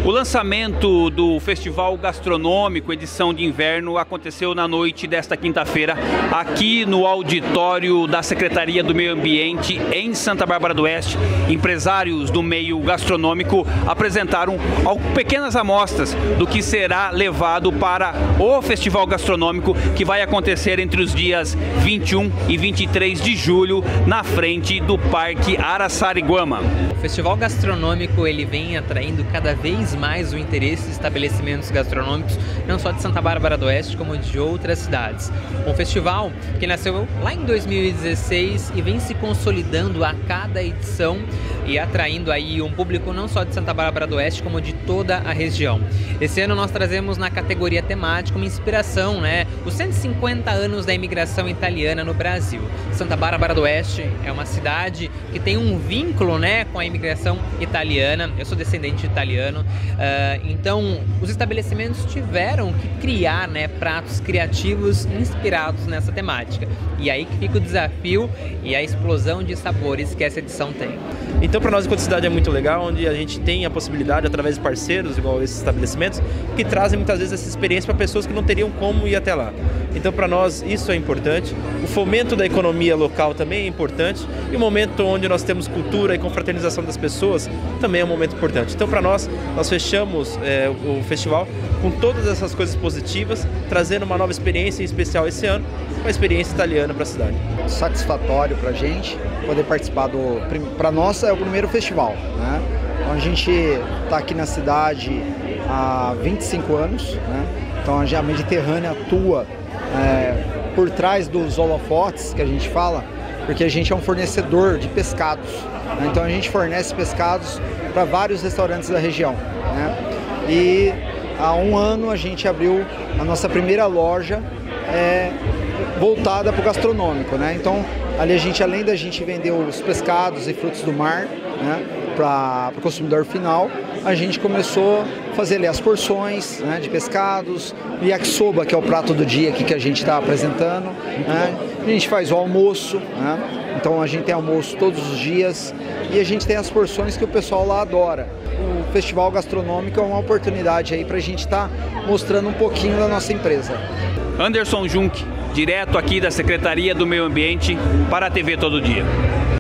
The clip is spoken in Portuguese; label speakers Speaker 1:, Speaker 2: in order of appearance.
Speaker 1: O lançamento do Festival Gastronômico edição de inverno aconteceu na noite desta quinta-feira aqui no auditório da Secretaria do Meio Ambiente em Santa Bárbara do Oeste. Empresários do meio gastronômico apresentaram pequenas amostras do que será levado para o Festival Gastronômico, que vai acontecer entre os dias 21 e 23 de julho na frente do Parque Araçariguama.
Speaker 2: O Festival Gastronômico ele vem atraindo cada vez mais o interesse de estabelecimentos gastronômicos, não só de Santa Bárbara do Oeste, como de outras cidades. Um festival que nasceu lá em 2016 e vem se consolidando a cada edição e atraindo aí um público não só de Santa Bárbara do Oeste, como de toda a região. Esse ano nós trazemos na categoria temática uma inspiração, os 150 anos da imigração italiana no Brasil. Santa Bárbara do Oeste é uma cidade que tem um vínculo, com a imigração italiana. Eu sou descendente de italiano, então os estabelecimentos tiveram que criar, pratos criativos inspirados nessa temática. E aí que fica o desafio e a explosão de sabores que essa edição tem.
Speaker 3: Então, para nós, enquanto cidade, é muito legal, onde a gente tem a possibilidade, através de parceiros, igual esses estabelecimentos, que trazem muitas vezes essa experiência para pessoas que não teriam como ir até lá. Então, para nós, isso é importante. O fomento da economia local também é importante. E o momento onde nós temos cultura e confraternização das pessoas também é um momento importante. Então, para nós fechamos o festival com todas essas coisas positivas, trazendo uma nova experiência, em especial esse ano, uma experiência italiana para a cidade.
Speaker 4: Satisfatório para a gente poder participar para nós é o primeiro festival, Então a gente está aqui na cidade há 25 anos, Então a Mediterrânea atua por trás dos holofotes que a gente fala, porque a gente é um fornecedor de pescados, Então a gente fornece pescados para vários restaurantes da região, E há um ano a gente abriu a nossa primeira loja voltada para o gastronômico, Então ali além da gente vender os pescados e frutos do mar, para o consumidor final, a gente começou a fazer ali as porções de pescados, o yakisoba, que é o prato do dia aqui que a gente está apresentando, A gente faz o almoço, Então a gente tem almoço todos os dias e a gente tem as porções que o pessoal lá adora. O Festival Gastronômico é uma oportunidade aí para a gente estar mostrando um pouquinho da nossa empresa.
Speaker 1: Anderson Junk, direto aqui da Secretaria do Meio Ambiente para a TV Todo Dia.